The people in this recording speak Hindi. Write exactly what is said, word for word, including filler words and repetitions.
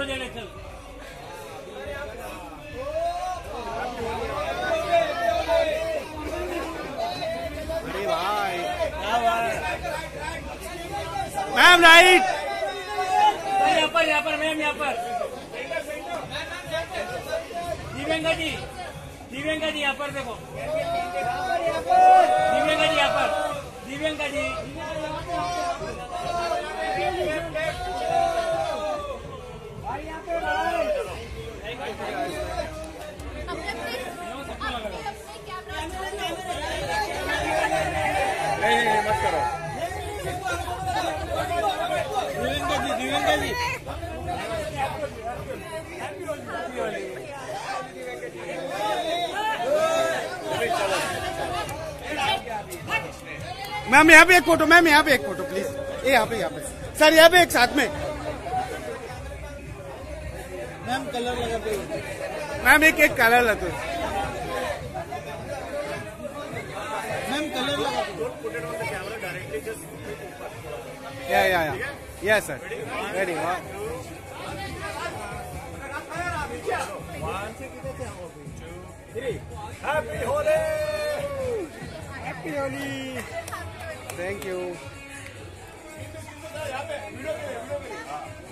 ले ले चल। अरे भाई मैम राइट, यहाँ पर यहाँ पर मैम यहाँ पर दिव्यांका जी, दिव्यांका जी यहाँ पर देखो, दिव्यांका जी यहाँ पर, दिव्यांका जी नहीं नहीं मत करो। दिव्यांका जी, दिव्यांका जी मैम यहाँ पे एक फोटो, मैम यहाँ पे एक फोटो प्लीज, ये यहाँ पे यहाँ पे सर, यहाँ पे एक साथ में मैम कलर लगा पे, मैम एक एक कलर लगा, मैम कलर लगा, या या या या sir ready one happy Holi, happy Holi, thank you.